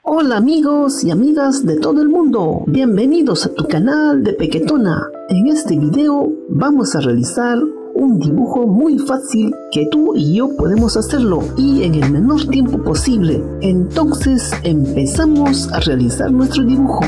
Hola amigos y amigas de todo el mundo, bienvenidos a tu canal de Pequetona. En este video vamos a realizar un dibujo muy fácil que tú y yo podemos hacerlo y en el menor tiempo posible. Entonces empezamos a realizar nuestro dibujo.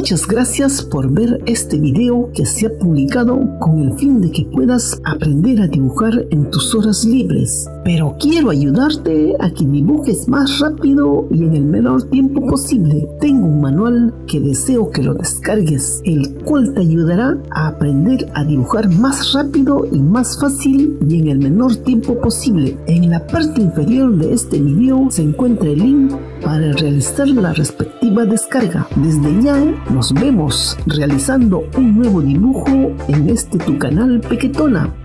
Muchas gracias por ver este video que se ha publicado con el fin de que puedas aprender a dibujar en tus horas libres. Pero quiero ayudarte a que dibujes más rápido y en el menor tiempo posible. Tengo un manual que deseo que lo descargues, el cual te ayudará a aprender a dibujar más rápido y más fácil y en el menor tiempo posible. En la parte inferior de este video se encuentra el link para realizar la respectiva descarga. Desde ya nos vemos realizando un nuevo dibujo en este tu canal Pequetona.